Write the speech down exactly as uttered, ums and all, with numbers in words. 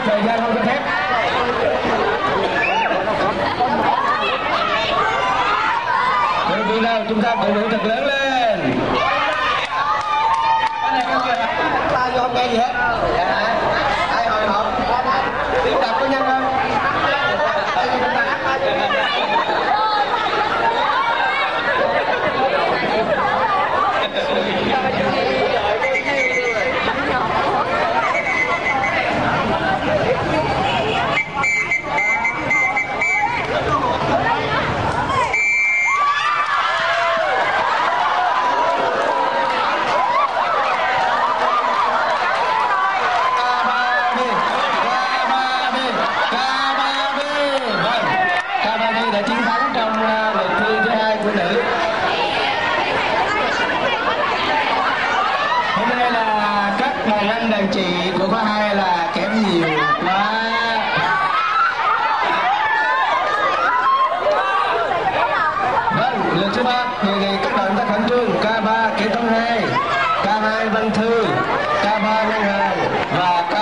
thời gian không cho phép. Bởi vì nào chúng ta cổ vũ thật lớn lên. Cái này không kìa, ta vô không nghe gì hết. Ai hồi hộp, tiếng đập có nhanh không? Chị của khóa hai là kém nhiều quá. Vâng, lượt số ba đề nghị các đội ta khẩn trương. K ba Kế toán hai, K hai Văn Thư, K ba Ngân hàng và K